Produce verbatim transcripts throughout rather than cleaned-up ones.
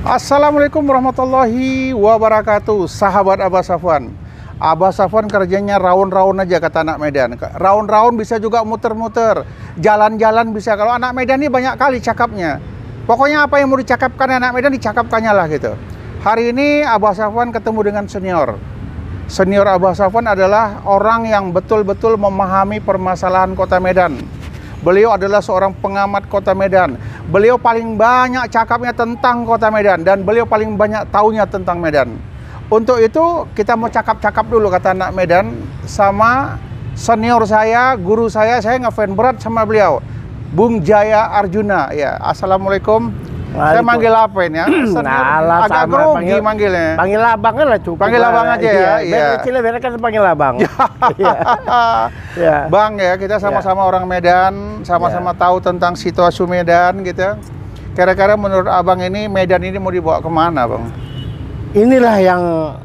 Assalamualaikum warahmatullahi wabarakatuh. Sahabat Abah Safwan. Abah Safwan kerjanya raun-raun aja kata anak Medan. Raun-raun bisa juga muter-muter. Jalan-jalan bisa. Kalau anak Medan ini banyak kali cakapnya. Pokoknya apa yang mau dicakapkan anak Medan dicakapkannya lah gitu. Hari ini Abah Safwan ketemu dengan senior. Senior Abah Safwan adalah orang yang betul-betul memahami permasalahan Kota Medan. Beliau adalah seorang pengamat Kota Medan. Beliau paling banyak cakapnya tentang Kota Medan dan beliau paling banyak taunya tentang Medan. Untuk itu kita mau cakap-cakap dulu kata anak Medan sama senior saya, guru saya. Saya ngefans berat sama beliau, Bung Jaya Arjuna. Ya, assalamualaikum. Saya manggil apa ini ya? Nah, agak grogi panggil, manggilnya. Panggil abang lah cukup. Panggil abang aja ya. Iya. Kecil biar kan panggil abang. Ya. Bang ya, kita sama-sama ya. Orang Medan, sama-sama ya. Tahu tentang situasi Medan gitu. Kira-kira menurut abang ini Medan ini mau dibawa kemana, Bang? Inilah yang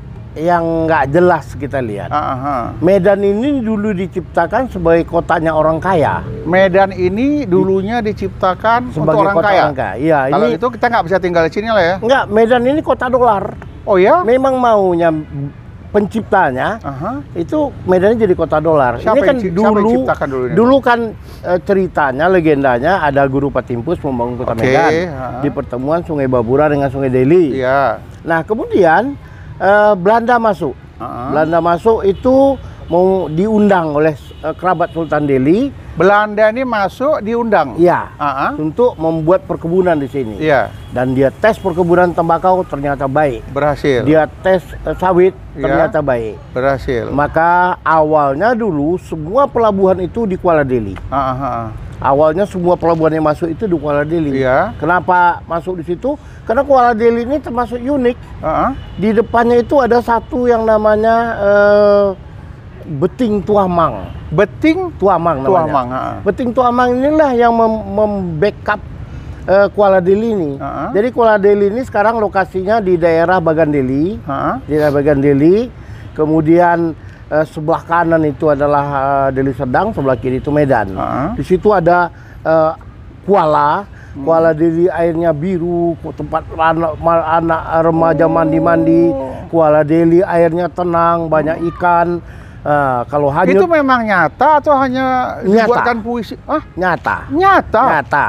yang nggak jelas kita lihat. Aha. Medan ini dulu diciptakan sebagai kotanya orang kaya. Medan ini dulunya diciptakan sebagai untuk orang kota kaya. Orang kaya. Iya, kalau ini itu kita nggak bisa tinggal di sini lah ya. Nggak, Medan ini kota dolar. Oh ya? Memang maunya penciptanya Aha. itu Medan jadi kota dolar. Siapa ini kan yang, dulu, siapa yang ciptakan dulu ini? Dulu kan e, ceritanya, legendanya ada Guru Patimpus membangun kota okay. Medan Aha. di pertemuan Sungai Babura dengan Sungai Deli. Iya. Nah kemudian e, Belanda masuk. Aha. Belanda masuk itu mau diundang oleh e, kerabat Sultan Delhi. Belanda ini masuk diundang. Iya. Aha. Untuk membuat perkebunan di sini. Iya. Dan dia tes perkebunan tembakau ternyata baik. Berhasil. Dia tes e, sawit ternyata ya. baik. Berhasil. Maka awalnya dulu semua pelabuhan itu di Kuala Deli. Aha. Awalnya semua pelabuhan yang masuk itu di Kuala Deli. Iya. Kenapa masuk di situ? Karena Kuala Deli ini termasuk unik. Aha. Di depannya itu ada satu yang namanya uh, Beting Tuamang. Beting Tuamang namanya. Tuamang. Aha. Beting Tuamang inilah yang membackup uh, Kuala Deli ini. Aha. Jadi Kuala Deli ini sekarang lokasinya di daerah Bagan Deli. Aha. Di daerah Bagan Deli. Kemudian uh, sebelah kanan itu adalah uh, Deli Serdang, sebelah kiri itu Medan. Uh-huh. Di situ ada uh, Kuala, hmm. Kuala Deli airnya biru, tempat anak, anak remaja mandi-mandi. Oh. Kuala Deli airnya tenang, banyak ikan. Uh, kalau hanyut, itu memang nyata atau hanya nyata. Dibuatkan puisi? Ah, nyata. Nyata. Nyata.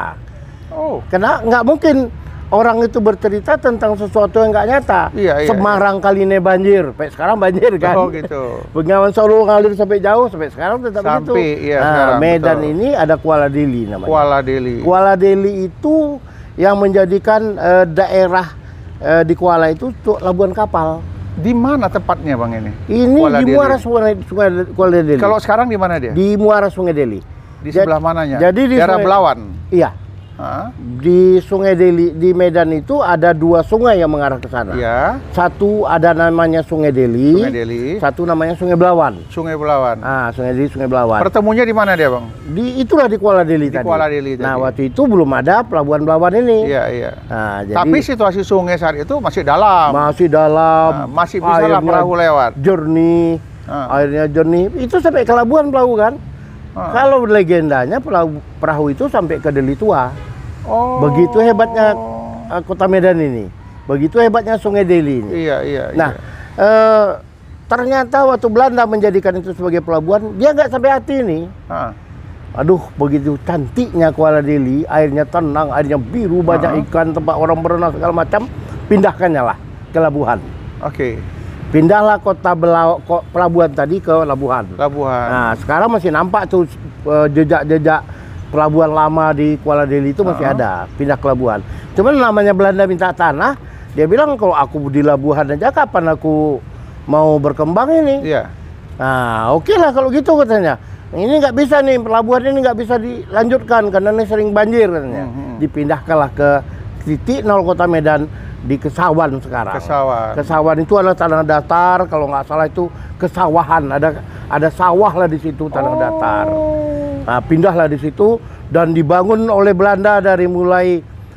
Oh. Karena nggak mungkin orang itu bercerita tentang sesuatu yang nggak nyata. Iya, iya, Semarang iya. Kali ini banjir, sampai sekarang banjir kan. Oh gitu. Bengawan Solo ngalir sampai jauh, sampai sekarang tetap sampai, begitu. Iya, nah, sekarang, Medan betul. ini ada Kuala Deli namanya. Kuala Deli. Kuala Deli itu yang menjadikan uh, daerah uh, di Kuala itu untuk labuan kapal. Di mana tepatnya Bang ini? Ini Kuala di Deli. muara sungai, sungai Kuala Deli. Kalau sekarang di mana dia? Di muara Sungai Deli. Di sebelah mananya? Jadi di daerah sungai, Belawan. Iya. Hah? Di Sungai Deli, di Medan itu ada dua sungai yang mengarah ke sana. Ya. Satu ada namanya Sungai Deli. Sungai Deli. Satu namanya Sungai Belawan. Sungai Belawan. Ah, Sungai Deli, Sungai Belawan. Pertemunya di mana dia, Bang? Di itulah di Kuala Deli di tadi. Kuala Deli tadi. Nah, waktu itu belum ada pelabuhan Belawan ini. Iya, iya. Nah, jadi tapi situasi sungai saat itu masih dalam. Masih dalam. Nah, masih bisa lah perahu lewat. Jernih. Ah. Airnya jernih. Itu sampai ke Labuan perahu kan? Ah. Kalau legendanya perahu, perahu itu sampai ke Deli Tua. Oh. Begitu hebatnya uh, Kota Medan ini. Begitu hebatnya Sungai Deli ini. Iya, iya. Nah, iya. Uh, ternyata waktu Belanda menjadikan itu sebagai pelabuhan, dia nggak sampai hati ini. Ah. Aduh, begitu cantiknya Kuala Deli, airnya tenang, airnya biru, banyak uh-huh. ikan, tempat orang berenang segala macam. Pindahkannya lah ke Labuhan. Oke. Okay. Pindahlah kota Bela, ko, pelabuhan tadi ke Labuhan. Labuhan. Nah, sekarang masih nampak tuh uh, jejak-jejak pelabuhan lama di Kuala Deli itu masih uh-huh. ada, pindah ke Labuhan. Cuman namanya Belanda minta tanah, dia bilang kalau aku di Labuhan aja kapan aku mau berkembang ini. Iya. Nah, oke okay lah kalau gitu katanya. Ini nggak bisa nih, pelabuhan ini nggak bisa dilanjutkan karena ini sering banjir katanya. Uh-huh. Dipindahkanlah ke titik nol Kota Medan di Kesawan sekarang. Kesawan. Kesawan itu adalah tanah datar, kalau nggak salah itu kesawahan, ada ada sawah lah di situ tanah oh. datar. Nah, pindahlah di situ dan dibangun oleh Belanda dari mulai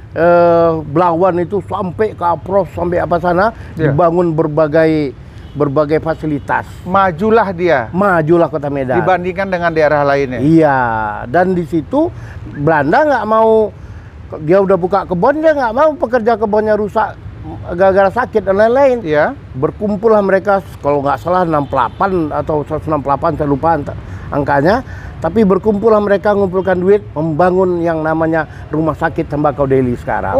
eh, Belawan itu sampai ke Apros sampai apa sana yeah. dibangun berbagai berbagai fasilitas. Majulah dia. Majulah Kota Medan. Dibandingkan dengan daerah lainnya. Iya, dan di situ Belanda nggak mau, dia udah buka kebun, dia nggak mau pekerja kebunnya rusak gara-gara sakit dan lain-lain. Iya. Berkumpullah mereka, kalau nggak salah enam puluh delapan atau seratus enam puluh delapan, saya lupa angkanya. Tapi berkumpullah mereka mengumpulkan duit membangun yang namanya Rumah Sakit Tembakau Deli sekarang.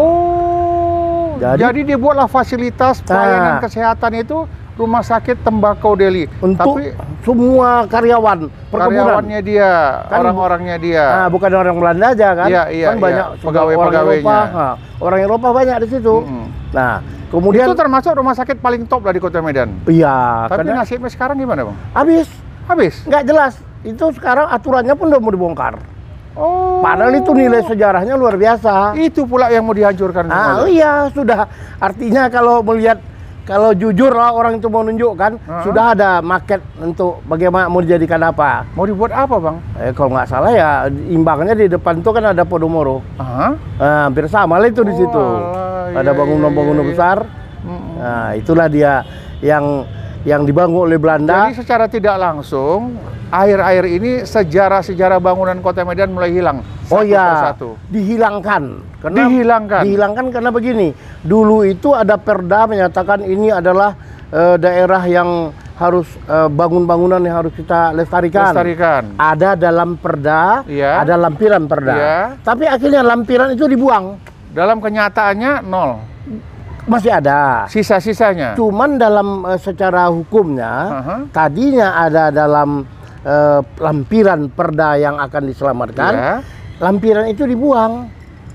Oh, jadi, jadi dibuatlah fasilitas pelayanan nah, kesehatan itu Rumah Sakit Tembakau Deli untuk tapi semua karyawan perkebunan. Karyawannya dia, kan, orang-orangnya dia. Nah, bukan orang Belanda aja kan? Iya, iya, kan banyak iya. Pegawai-pegawainya. Orang Eropa, nah, orang Eropa banyak di situ. Mm-hmm. Nah, kemudian itu termasuk rumah sakit paling top lah di Kota Medan. Iya. Tapi karena nasibnya sekarang gimana, Bang? Habis. Habis. Nggak jelas. Itu sekarang aturannya pun udah mau dibongkar. Oh. Padahal itu nilai sejarahnya luar biasa. Itu pula yang mau dihancurkan. Ah, iya, sudah. Artinya kalau melihat, kalau jujur lah orang itu mau nunjukkan, uh-huh. sudah ada market untuk bagaimana mau dijadikan apa. Mau dibuat apa, Bang? Eh, kalau nggak salah ya imbangnya di depan itu kan ada Podomoro. Uh-huh. Nah, hampir sama lah itu di situ. Oh, alah, ada bangunan-bangunan iya, iya, iya. besar. Mm-hmm. Nah, itulah dia yang yang dibangun oleh Belanda. Jadi secara tidak langsung akhir-akhir ini sejarah-sejarah bangunan Kota Medan mulai hilang. Oh ya, persatu. dihilangkan. Karena dihilangkan. Dihilangkan karena begini. Dulu itu ada perda menyatakan ini adalah uh, daerah yang harus uh, bangun-bangunan yang harus kita lestarikan. Lestarikan. Ada dalam perda, ya. Ada lampiran perda. Ya. Tapi akhirnya lampiran itu dibuang. Dalam kenyataannya nol. Masih ada. Sisa-sisanya. Cuman dalam uh, secara hukumnya, uh-huh. tadinya ada dalam uh, lampiran perda yang akan diselamatkan, yeah. lampiran itu dibuang.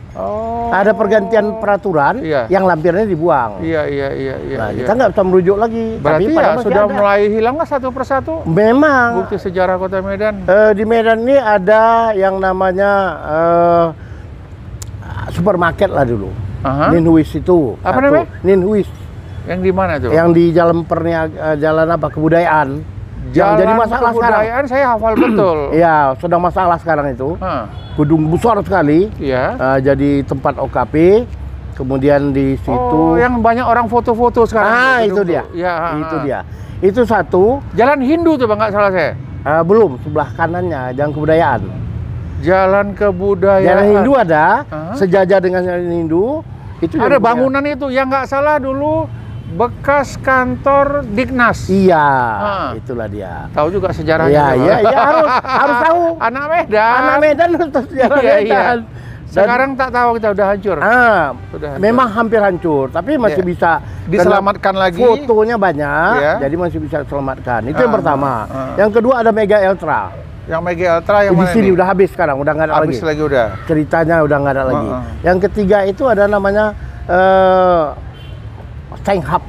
Oh. Ada pergantian peraturan, yeah. yang lampirannya dibuang. Iya, iya, iya. iya nah, iya. kita nggak bisa merujuk lagi. Berarti tapi ya sudah ada. mulai hilang nggak satu persatu? Memang. Bukti sejarah Kota Medan. Uh, di Medan ini ada yang namanya uh, supermarket lah dulu. Aha. Ninhuis itu. Apa namanya? Ninhuis. Yang di mana tuh? Yang di Jalan Perniaga, jalan apa? Kebudayaan. Jalan jadi masalah kebudayaan sekarang. Saya hafal betul. Iya, sedang masalah sekarang itu. Huh. Gedung besar sekali. Iya. Uh, jadi tempat O K P. Kemudian di situ. Oh, yang banyak orang foto-foto sekarang. Ah, itu dia. Ya, itu dia. Itu satu. Jalan Hindu tuh, Bang, nggak salah saya. Uh, belum, sebelah kanannya Jalan Kebudayaan. Jalan Kebudayaan. Jalan Hindu ada, uh-huh. sejajar dengan Jalan Hindu. Itu ada bangunan itu yang nggak salah dulu bekas kantor Dignas. Iya, ah. itulah dia. Tahu juga sejarahnya. Iya, iya, iya, harus harus tahu. Anak Medan. Anak Medan harus tahu sejarah iya, Medan. Iya. Sekarang tak tahu kita udah hancur. Ah, sudah hancur. Memang hampir hancur, tapi masih yeah. bisa diselamatkan lagi. Fotonya banyak, yeah. jadi masih bisa diselamatkan. Itu ah, yang pertama. Ah. Yang kedua ada Mega Ultra. Yang Mega Ultra yang di mana sini nih? Udah habis sekarang, udah nggak ada habis lagi. lagi udah. Ceritanya udah nggak ada lagi. Uh-uh. Yang ketiga itu ada namanya uh, Stenghap.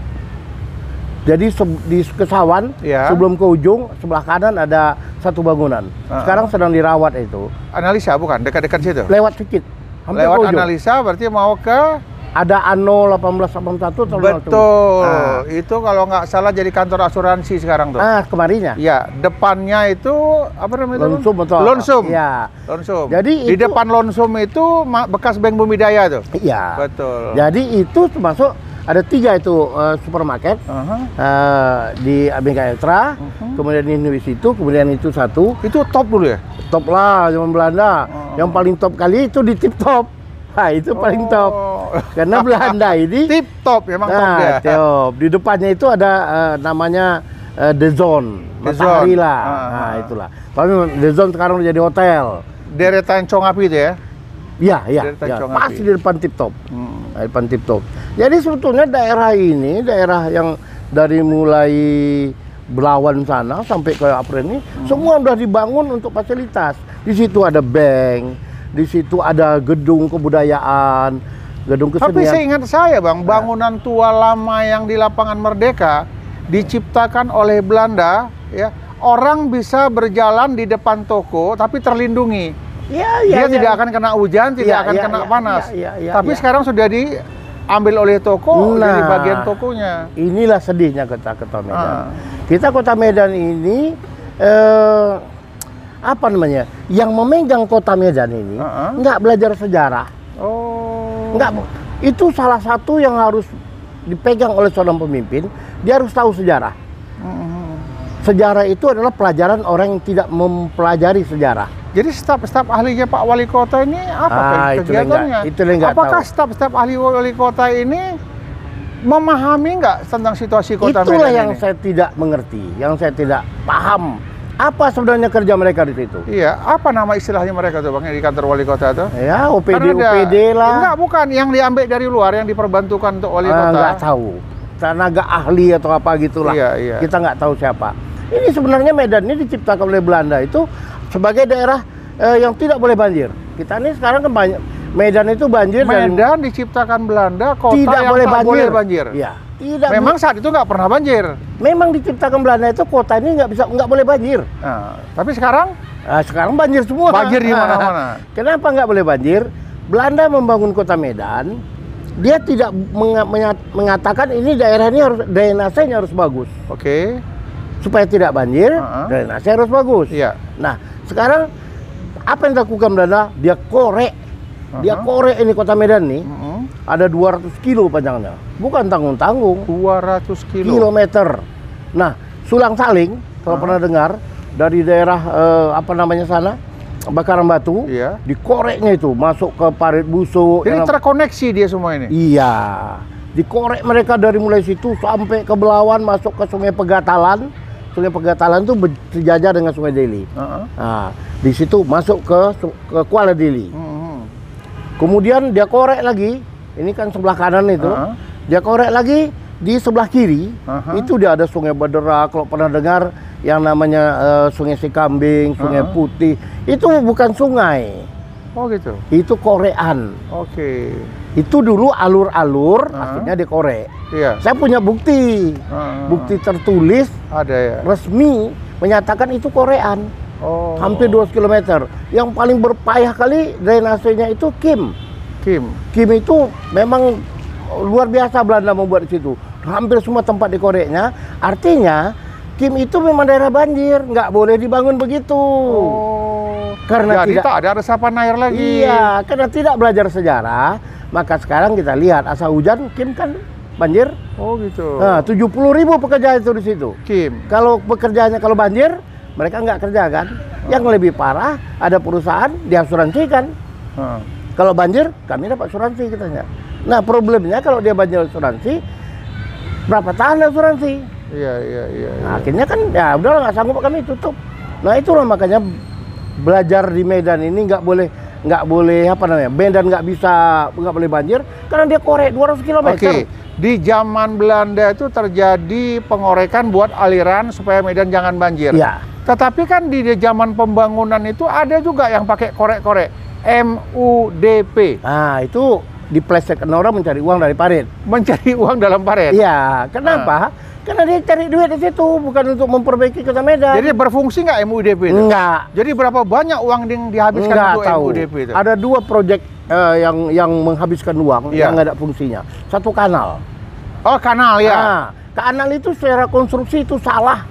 Jadi di Kesawan, yeah. sebelum ke ujung sebelah kanan ada satu bangunan. Uh-uh. Sekarang sedang dirawat itu. Analisa bukan dekat-dekat situ? Lewat sedikit. Lewat analisa berarti mau ke ada ANO delapan belas delapan puluh satu atau betul. Nah. Itu kalau nggak salah jadi kantor asuransi sekarang tuh. Ah, kemarinnya. Iya, depannya itu apa namanya? Lonsum betul. Lonsum. Iya. Lonsum. Jadi di itu, depan Lonsum itu bekas Bank Bumidaya tuh. Iya. Betul. Jadi itu termasuk ada tiga itu uh, supermarket uh-huh. uh, di Mega Ultra, uh-huh. kemudian ini di situ, kemudian itu satu. Itu top dulu ya? Top lah zaman Belanda. Uh-huh. Yang paling top kali itu di Tip Top. Nah, itu oh. paling top. Karena Belanda ini Tip Top memang nah, top dia. Top. Di depannya itu ada uh, namanya uh, The Zone. The Matahari Zone. lah. Uh-huh. Nah, itulah. Tapi The Zone sekarang udah jadi hotel. Deretan Congapi itu ya? Iya, iya. Ya. Pas di depan Tip Top. Hmm. Nah, depan Tip Top. Jadi sebetulnya daerah ini, daerah yang dari mulai Belawan sana sampai ke April ini, hmm. semua udah dibangun untuk fasilitas. Di situ ada bank, di situ ada gedung kebudayaan, gedung kesenian. Tapi seingat saya, Bang, bangunan tua lama yang di Lapangan Merdeka diciptakan oleh Belanda, ya. Orang bisa berjalan di depan toko tapi terlindungi. Ya, Dia ya, tidak ya. akan kena hujan, tidak ya, akan ya, kena ya, panas. ya, ya, ya, tapi ya. sekarang sudah diambil oleh toko, nah, jadi bagian tokonya. Inilah sedihnya kota Kota Medan. Ah. Kita Kota Medan ini eh, apa namanya? Yang memegang Kota Medan ini uh-uh. nggak belajar sejarah. Oh. Nggak. Itu salah satu yang harus dipegang oleh seorang pemimpin. Dia harus tahu sejarah. Uh-huh. Sejarah itu adalah pelajaran orang yang tidak mempelajari sejarah. Jadi staf-staf ahlinya Pak Wali Kota ini apa ah, kegiatannya? Itu yang nggak Apakah tahu. staf-staf ahli Wali Kota ini memahami nggak tentang situasi kota Itulah Medan yang ini? saya tidak mengerti, yang saya tidak paham. Apa sebenarnya kerja mereka di situ? Iya, apa nama istilahnya mereka tuh Bang, yang di kantor wali kota tuh? Ya, O P D, Kan ada- O P D lah. Enggak, bukan. Yang diambil dari luar, yang diperbantukan untuk wali Ah, kota. nggak tahu. Tenaga ahli atau apa gitulah. Iya, iya. Kita nggak tahu siapa. Ini sebenarnya Medan ini diciptakan oleh Belanda itu sebagai daerah eh, yang tidak boleh banjir. Kita ini sekarang kan banyak Medan itu banjir dari Medan diciptakan Belanda, kota tidak yang boleh tak banjir. boleh banjir. Iya, tidak. Memang saat itu nggak pernah banjir. memang diciptakan Belanda itu kota ini nggak bisa nggak boleh banjir. Nah, tapi sekarang Nah, sekarang banjir semua. banjir di mana-mana. Kenapa nggak boleh banjir? Belanda membangun kota Medan, dia tidak menga- menya- mengatakan ini daerah ini harus drainasenya harus bagus. Oke. Supaya tidak banjir, Uh-huh. drainase harus bagus. Iya. Nah, sekarang apa yang dilakukan Belanda? Dia korek. Dia Uh-huh. korek ini kota Medan nih. Mm-mm. Ada dua ratus kilo panjangnya. Bukan tanggung-tanggung. dua ratus kilo. Kilometer. Nah, Sulang Saling, kalau Uh-huh. pernah dengar, dari daerah eh, apa namanya sana, Bakaran Batu, Iya. dikoreknya itu masuk ke parit busuk. Jadi yang- terkoneksi dia semua ini. Iya, dikorek mereka dari mulai situ sampai ke Belawan, masuk ke Sungai Pegatalan. Sungai Pegatalan itu bersejajar dengan Sungai Deli. Uh-huh. Nah, di situ masuk ke Su- ke Kuala Deli. Mhm. Kemudian dia korek lagi, ini kan sebelah kanan itu. Uh-huh. Dia korek lagi di sebelah kiri, Uh-huh. itu dia ada Sungai Badera. Kalau pernah dengar yang namanya eh, Sungai Sikambing, Sungai Uh-huh. Putih, itu bukan sungai, Oh gitu. itu korean. Oke. Itu dulu alur-alur, Uh-huh. akhirnya dikorek. Iya. Saya punya bukti, Uh-huh. bukti tertulis Ada ya. resmi menyatakan itu korean. Oh. Hampir dua ratus kilometer. Yang paling berpayah kali drainasenya itu Kim. Kim. Kim itu memang luar biasa Belanda membuat di situ. Hampir semua tempat dikoreknya. Artinya Kim itu memang daerah banjir, nggak boleh dibangun begitu. Oh. Karena Jadi tidak- tak ada resapan air lagi. Iya, karena tidak belajar sejarah, maka sekarang kita lihat asal hujan Kim kan banjir. Oh gitu. Nah, tujuh puluh ribu pekerja itu di situ. Kim. Kalau pekerjaannya kalau banjir, mereka nggak kerja kan. Yang lebih parah, ada perusahaan diasuransikan. Heeh. Kalau banjir, kami dapat asuransi katanya. Nah, problemnya kalau dia banjir asuransi, berapa tahun asuransi? Iya iya iya. Nah, iya. akhirnya kan, ya udahlah nggak sanggup kami tutup. Nah, itulah makanya belajar di Medan ini nggak boleh nggak boleh apa namanya Medan nggak bisa nggak boleh banjir karena dia korek dua ratus kilometer. Oke, di zaman Belanda itu terjadi pengorekan buat aliran supaya Medan jangan banjir. Iya. Tetapi kan di di zaman pembangunan itu ada juga yang pakai korek-korek M U D P, Nah, itu diplesetkan orang mencari uang dari parit. mencari uang dalam paret. Iya, kenapa? Karena dia cari duit di situ, bukan untuk memperbaiki kota Medan. Jadi berfungsi nggak M U D P itu? enggak, Jadi berapa banyak uang yang dihabiskan enggak untuk tahu. M U D P itu? Ada dua proyek eh, yang yang menghabiskan uang Iya. yang nggak ada fungsinya. Satu kanal. Oh kanal ya. Nah, kanal itu secara konstruksi itu salah.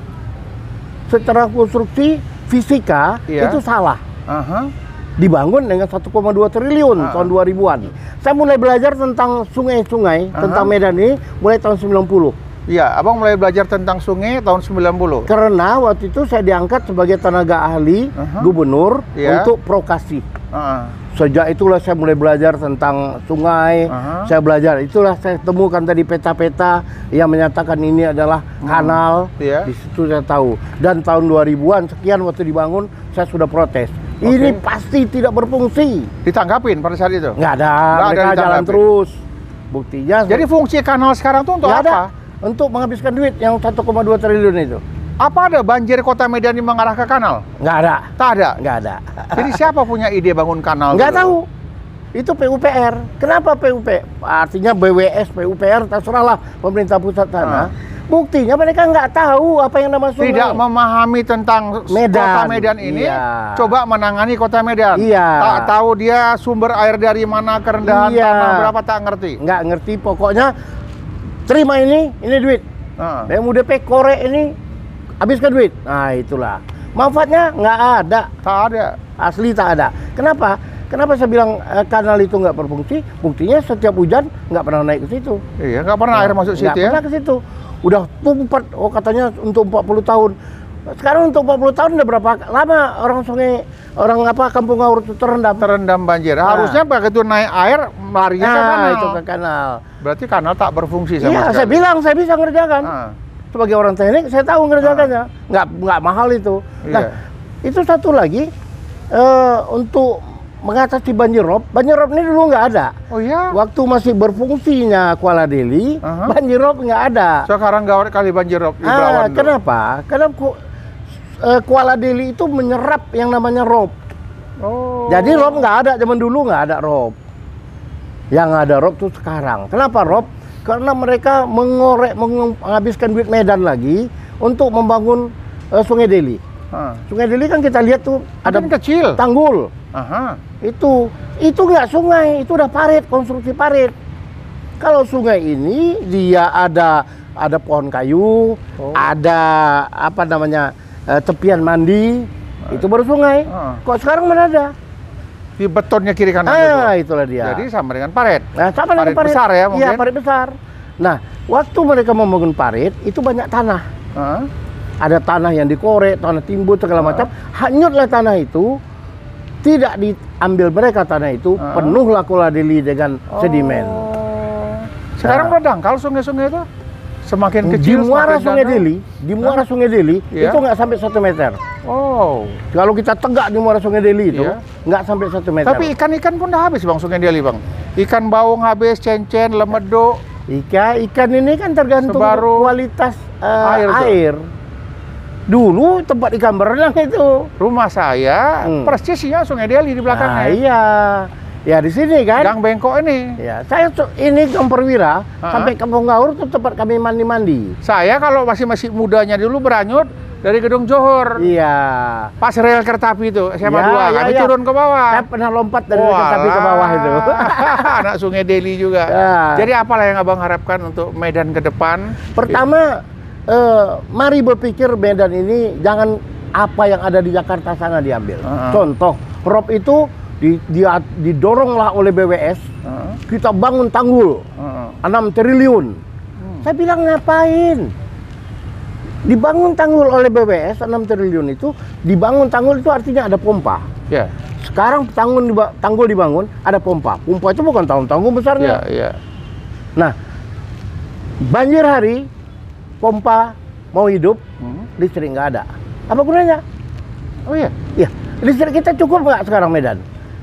Secara konstruksi fisika Iya. itu salah. Aha. Dibangun dengan satu koma dua triliun Ah. tahun dua ribuan. Saya mulai belajar tentang sungai-sungai, Aha. tentang Medan ini mulai tahun sembilan puluh. Iya, abang mulai belajar tentang sungai tahun sembilan puluh. Karena waktu itu saya diangkat sebagai tenaga ahli Aha. gubernur Iya. untuk prokasi. Aha. Sejak itulah saya mulai belajar tentang sungai. Aha. Saya belajar, itulah saya temukan tadi peta-peta yang menyatakan ini adalah kanal. Iya. Di situ saya tahu. Dan tahun dua ribuan sekian waktu dibangun, saya sudah protes. Oke. Ini pasti tidak berfungsi. Ditanggapin pada saat itu. Nggak ada, Nggak ada mereka jalan ditanggapi. terus. Buktinya Jadi fungsi kanal sekarang tuh untuk nggak ada. apa? Untuk menghabiskan duit yang satu koma dua triliun itu. Apa ada banjir kota Medan yang mengarah ke kanal? Nggak ada. Tak ada. Nggak ada. Jadi siapa punya ide bangun kanal? Nggak dulu? tahu. Itu P U P R. Kenapa P U P? Artinya B W S, P U P R, terserahlah pemerintah pusat sana. Ah. Buktinya mereka nggak tahu apa yang nama sungai. Tidak memahami tentang Medan. kota Medan ini, Iya. coba menangani kota Medan. Iya. Tak tahu dia sumber air dari mana, kerendahan Iya. tanah berapa, tak ngerti. Nggak ngerti, pokoknya terima ini, ini duit. Nah, M U D P korek ini, habiskan duit. Nah itulah. Manfaatnya nggak ada. tak ada. Asli tak ada. Kenapa? Kenapa saya bilang eh, kanal itu nggak berfungsi? Buktinya setiap hujan nggak pernah naik ke situ. Iya, nggak pernah air masuk Nggak situ ya. pernah ke situ. Udah tumpet, oh katanya untuk empat puluh tahun. Sekarang untuk empat puluh tahun udah berapa lama orang sungai orang apa Kampung Ngawur itu terendam? Terendam banjir. Nah. Harusnya begitu naik air larinya ke Nah, kanal. itu ke kanal. Berarti kanal tak berfungsi sama Iya, sekali. saya bilang saya bisa ngerjakan. Ah. Sebagai orang teknik, saya tahu ngerjakannya. Nggak nggak mahal itu. Nah, Iya. itu satu lagi eh, untuk mengatasi banjir rob. Banjir rob ini dulu nggak ada. Oh iya. Waktu masih berfungsinya Kuala Deli, Aha. banjir rob nggak ada. Sekarang gawat kali banjir rob di Ah, Belawan tuh. kenapa? Karena ku, eh, Kuala Deli itu menyerap yang namanya rob. Oh. Jadi rob nggak ada, zaman dulu nggak ada rob. Yang ada rob tuh sekarang. Kenapa rob? Karena mereka mengorek, menghabiskan duit Medan lagi untuk membangun eh, Sungai Deli. Ah. Sungai Deli kan kita lihat tuh ada Ada kecil. tanggul. Aha. Itu itu nggak sungai, itu udah parit, konstruksi parit. Kalau sungai ini dia ada ada pohon kayu, Oh. ada apa namanya eh, tepian mandi, itu baru sungai. Ah. Kok sekarang mana ada? Di betonnya kiri kanan Ah, itu. itulah dia. Jadi sama dengan paret. Nah, sama dengan parit besar ya mungkin? Iya, parit besar. Nah, waktu mereka membangun parit, itu banyak tanah. Ah. Ada tanah yang dikorek, tanah timbul segala Ah. macam. Hanyutlah tanah itu, tidak diambil mereka tanah itu, Ah. penuhlah Kuala Deli dengan sedimen. Oh. Sekarang Nah. udah dangkal sungai-sungai itu? Semakin Di kecil muara semakin Sungai dangkal? Deli, di muara Sungai Deli Iya. itu nggak sampai satu meter. Oh. Kalau kita tegak di muara Sungai Deli itu Iya. nggak sampai satu meter. Tapi ikan-ikan pun udah habis Bang Sungai Deli Bang. Ikan baung habis, cencen, lemedo. Ikan ikan ini kan tergantung Sebaru kualitas eh, air air. tuh. Dulu tempat ikan berenang itu. Rumah saya Hmm. persis ya Sungai Deli di Nah, belakangnya. iya. Ya di sini kan. Gang Bengkok ini. Ya, saya tuh ini Gang Perwira Ha-ha. sampai Kampung Ngawur tuh tempat kami mandi-mandi. Saya kalau masih masih mudanya dulu beranyut dari Gedung Johor. Iya. Pas rel kereta api itu S M A Ya, dua, ya, kami ya. turun ke bawah. Saya pernah lompat dari Walah. kereta api ke bawah itu. Anak Sungai Deli juga. Ya. Jadi apalah yang Abang harapkan untuk Medan ke depan? Pertama, eh, mari berpikir Medan ini jangan apa yang ada di Jakarta sana diambil. Ha-ha. Contoh, rob itu di, dia didoronglah oleh B W S, Heeh. kita bangun tanggul Heeh. enam triliun. Hmm. Saya bilang ngapain? Dibangun tanggul oleh B W S enam triliun itu, dibangun tanggul itu artinya ada pompa. Ya, Sekarang tanggul, diba- tanggul dibangun, ada pompa. Pompa itu bukan tanggul-tanggul ya, besarnya. ya. Nah, banjir hari, pompa mau hidup, Hmm. listrik nggak ada. Apa gunanya? Oh iya, Ya, listrik kita cukup nggak sekarang Medan?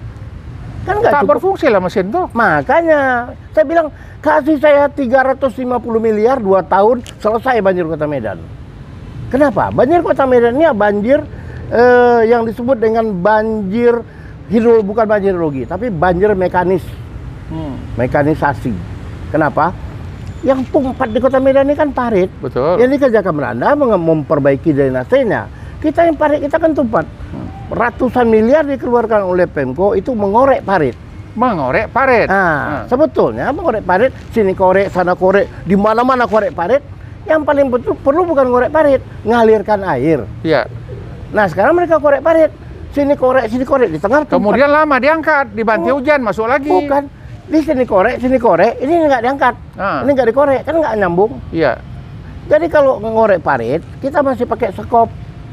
Kan nggak tak cukup. berfungsi lah mesin tuh. Makanya, saya bilang, kasih saya tiga ratus lima puluh miliar, dua tahun, selesai banjir kota Medan. Kenapa? Banjir kota Medan ini banjir eh, yang disebut dengan banjir hidro, bukan banjir hidrologi, tapi banjir mekanis, Hmm. mekanisasi. Kenapa? Yang pumpat di kota Medan ini kan parit. Betul. Yang dikerjakan Belanda mem- memperbaiki drainasenya. Kita yang parit, kita kan tumpat. Ratusan miliar dikeluarkan oleh Pemko itu mengorek parit. Mengorek parit. Nah, Nah. sebetulnya mengorek parit, sini korek, sana korek, di mana-mana korek parit. Yang paling betul perlu bukan korek parit, ngalirkan air. Ya. Nah, sekarang mereka korek parit, sini korek, sini korek, di tengah tempat. Kemudian lama diangkat, dibanti Oh. hujan masuk lagi. Bukan, di sini korek, sini korek, ini nggak diangkat. Ah. Ini nggak dikorek, kan nggak nyambung. Iya. Jadi kalau ngorek parit, kita masih pakai sekop,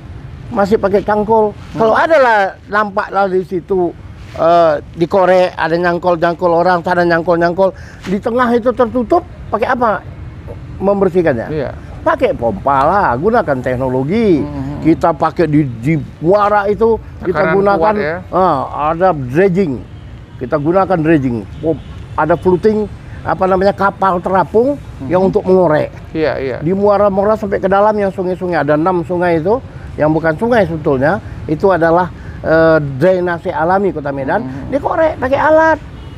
masih pakai cangkul. Hmm. Kalau ada lah nampak lah di situ eh, dikorek, ada nyangkol-nyangkol orang, sana nyangkol-nyangkol, di tengah itu tertutup, pakai apa membersihkannya? Iya. Pakai pompa lah, gunakan teknologi. Hmm. Kita pakai di, di muara itu, kita Tekanan gunakan kuat ya. ah, ada dredging. Kita gunakan dredging. Pom- Ada floating apa namanya kapal terapung yang untuk mengorek. Iya, iya. Di muara-muara sampai ke dalam yang sungai-sungai, ada enam sungai itu yang bukan sungai sebetulnya, itu adalah eh, drainase alami kota Medan. Hmm. Dikorek pakai alat,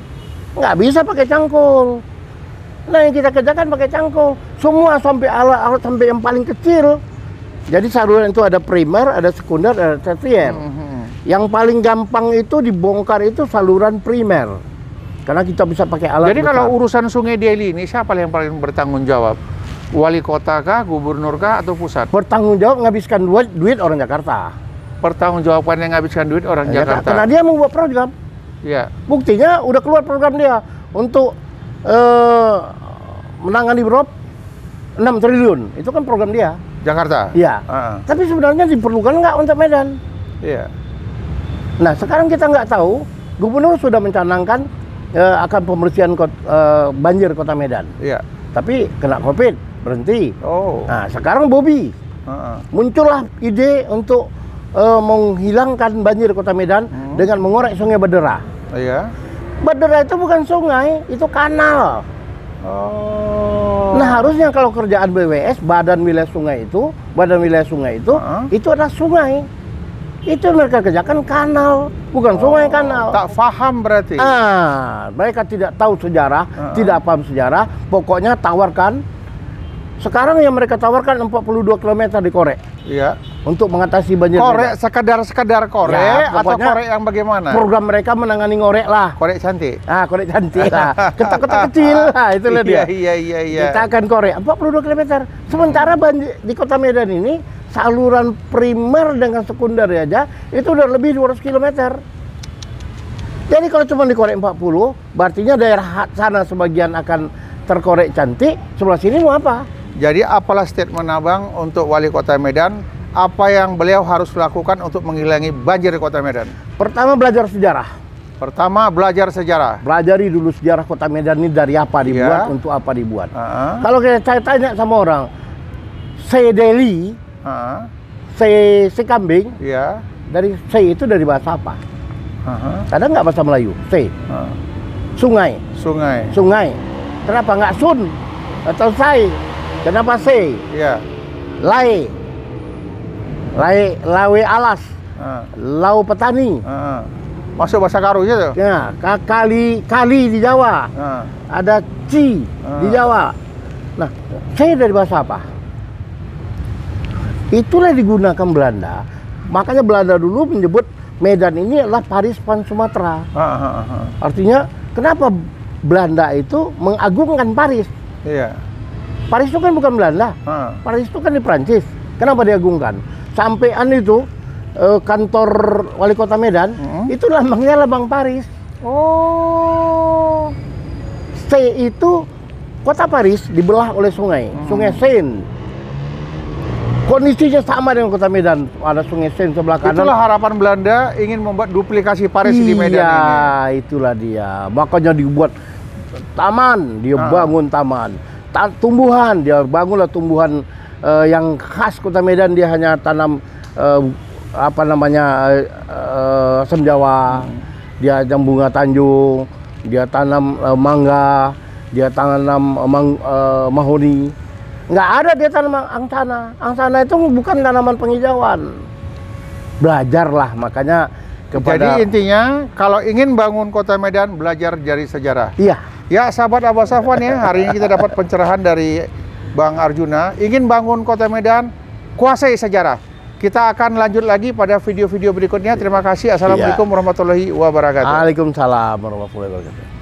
nggak bisa pakai cangkul. Nah, yang kita kerjakan pakai cangkul, semua sampai alat-alat sampai yang paling kecil. Jadi saluran itu ada primer, ada sekunder, ada tersier. Mhm. Yang paling gampang itu dibongkar itu saluran primer, karena kita bisa pakai alat. Jadi besar. kalau urusan Sungai Deli ini siapa yang paling bertanggung jawab? Wali kota kah, gubernur kah, atau pusat? bertanggung jawab ngabiskan duit, duit orang Jakarta. Pertanggungjawaban yang ngabiskan duit orang Ya, Jakarta. karena dia membuat program. Iya. Buktinya udah keluar program dia untuk eh, menangani rob enam triliun. Itu kan program dia. Jakarta. Iya. Uh. Tapi sebenarnya diperlukan nggak untuk Medan? Iya. Nah, sekarang kita nggak tahu, gubernur sudah mencanangkan uh, akan pembersihan kot, uh, banjir kota Medan. Iya. Tapi kena COVID, berhenti. Oh. Nah, sekarang Bobi. Uh-uh. Muncullah ide untuk uh, menghilangkan banjir kota Medan hmm. dengan mengorek sungai Badera. Iya. Badera itu bukan sungai, itu kanal. Oh. Nah, harusnya kalau kerjaan B W S, Badan Wilayah Sungai itu, Badan Wilayah Sungai itu, uh-huh. itu adalah sungai. Itu mereka kerjakan kanal, bukan oh, sungai, kanal. Tak paham berarti. Ah, mereka tidak tahu sejarah, uh-huh. tidak paham sejarah. Pokoknya tawarkan. Sekarang yang mereka tawarkan empat puluh dua kilometer dikorek. Iya. Untuk mengatasi banjir. Korek sekedar-sekedar korek ya, atau korek yang bagaimana? Program mereka menangani ngorek lah. Korek cantik. Ah, korek cantik lah. Ketak-ketak kecil lah, itulah dia. Iya, iya, iya, iya. Kita akan korek empat puluh dua kilometer. Sementara banjir di kota Medan ini saluran primer dengan sekunder aja itu udah lebih dua ratus kilometer. Jadi kalau cuma dikorek empat puluh, berartinya daerah sana sebagian akan terkorek cantik, sebelah sini mau apa? Jadi apalah statement Abang untuk Wali Kota Medan, apa yang beliau harus lakukan untuk menghilangi banjir di Kota Medan? Pertama, belajar sejarah. Pertama, belajar sejarah. Pelajari dulu sejarah Kota Medan ini dari apa dibuat, Iya. untuk apa dibuat. Uh-huh. Kalau kita tanya sama orang, Se Deli, Uh-huh. Se, se kambing, Iya. dari Se itu dari bahasa apa? Uh-huh. Ada nggak bahasa Melayu? Se. Uh. Sungai. Sungai. Sungai. Kenapa nggak Sun atau Sai? Kenapa Se? Iya. Lai. Lai, lawe alas. Uh. Lau petani. Uh. Masuk bahasa Karunya tuh. Ya, ka- kali kali di Jawa. Uh. Ada Ci Ah. di Jawa. Nah, Se dari bahasa apa? Itulah digunakan Belanda. Makanya Belanda dulu menyebut Medan ini adalah Paris Pan Sumatera. Uh, uh, uh, uh. Artinya, kenapa Belanda itu mengagungkan Paris? Iya. Paris itu kan bukan Belanda. Uh. Paris itu kan di Prancis. Kenapa diagungkan? Sampean itu eh, kantor wali kota Medan, Hmm. itu lambangnya lambang Paris. Oh. Se itu kota Paris dibelah oleh sungai, Hmm. Sungai Seine. Kondisinya sama dengan kota Medan, ada Sungai Seine sebelah kanan. Itulah harapan Belanda ingin membuat duplikasi Paris iya, di Medan ini. Iya, itulah dia. Makanya dibuat taman, dia Ah. bangun taman. Ta tumbuhan, dia bangunlah tumbuhan eh, yang khas kota Medan. Dia hanya tanam eh, apa namanya eh, eh, senjawa, Hmm. dia tanam bunga Tanjung, dia tanam eh, mangga, dia tanam eh, mang, eh, mahoni. Nggak ada dia tanam angsana. Angsana itu bukan tanaman penghijauan. Belajarlah, makanya kepada... Jadi intinya kalau ingin bangun kota Medan, belajar dari sejarah. Iya. Ya sahabat Abah Safwan ya, hari ini kita dapat pencerahan dari Bang Arjuna. Ingin bangun kota Medan, kuasai sejarah. Kita akan lanjut lagi pada video-video berikutnya. Terima kasih. Assalamualaikum warahmatullahi wabarakatuh. Waalaikumsalam warahmatullahi wabarakatuh.